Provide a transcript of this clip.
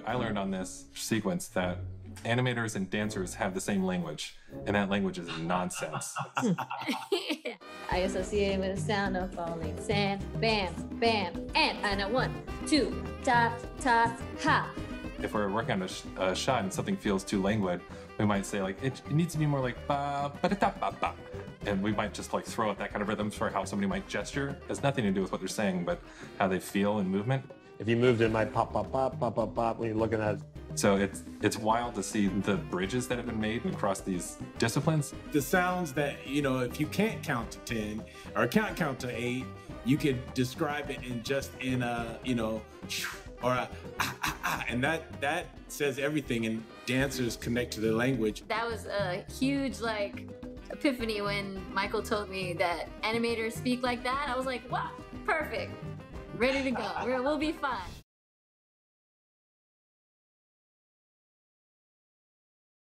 I learned on this sequence that animators and dancers have the same language, and that language is nonsense. I associate with the sound of falling sand. Bam, bam, and I know 1, 2, ta, ta, ha. If we're working on a shot and something feels too languid, we might say like, it needs to be more like ba, ba, da, da, ba, ba. And we might just like throw out that kind of rhythms for how somebody might gesture. It has nothing to do with what they're saying, but how they feel in movement. If you moved, it might pop, pop, pop, pop, pop, pop when you're looking at it. So it's wild to see the bridges that have been made across these disciplines. The sounds that, if you can't count to 10 or can't count to 8, you could describe it in a, or a and that says everything, and dancers connect to the language. That was a huge epiphany when Michael told me that animators speak like that. I was like, wow, perfect. Ready to go. We'll be fine.